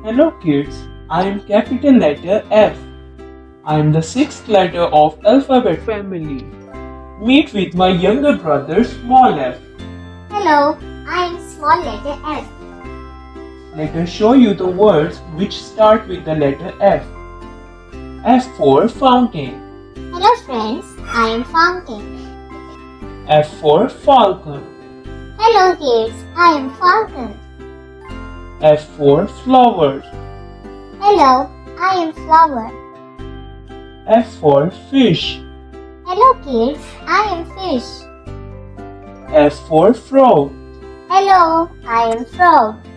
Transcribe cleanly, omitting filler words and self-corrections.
Hello kids, I am capital letter F. I am the sixth letter of alphabet family. Meet with my younger brother small f. Hello, I am small letter F. Let us show you the words which start with the letter F. F for fountain. Hello friends, I am Fountain. F for falcon. Hello kids, I am Falcon. F for flowers. Hello, I am Flower. F for fish. Hello kids, I am Fish. F for frog. Hello, I am Frog.